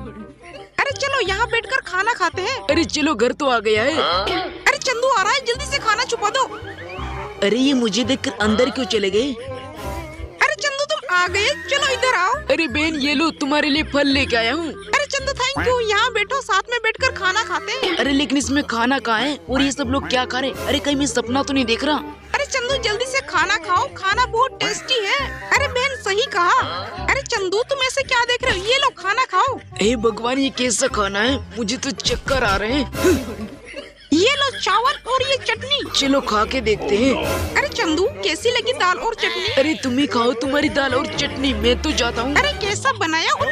अरे चलो यहाँ बैठकर खाना खाते हैं। अरे चलो घर तो आ गया है। अरे चंदू आ रहा है, जल्दी से खाना छुपा दो। अरे ये मुझे देखकर अंदर क्यों चले गए? अरे चंदू तुम आ गए, चलो इधर आओ। अरे बहन ये लो तुम्हारे लिए फल लेके आया हूँ। अरे चंदू थैंक यू, यहाँ बैठो साथ में बैठकर खाना खाते हैं। अरे लेकिन इसमें खाना कहाँ है और ये सब लोग क्या खा रहे? अरे कहीं मैं सपना तो नहीं देख रहा? अरे चंदू जल्दी से खाना खाओ, खाना बहुत टेस्टी है। अरे बहन सही कहा। अरे चंदू तुम ऐसे क्या देख रहे हो, ये लो खाना खाओ। हे भगवान ये कैसा खाना है, मुझे तो चक्कर आ रहे हैं। ये लो चावल और ये चटनी। चलो खा के देखते हैं। अरे चंदू कैसी लगी दाल और चटनी? अरे तुम ही खाओ तुम्हारी दाल और चटनी, मैं तो जाता हूँ। अरे कैसा बनाया और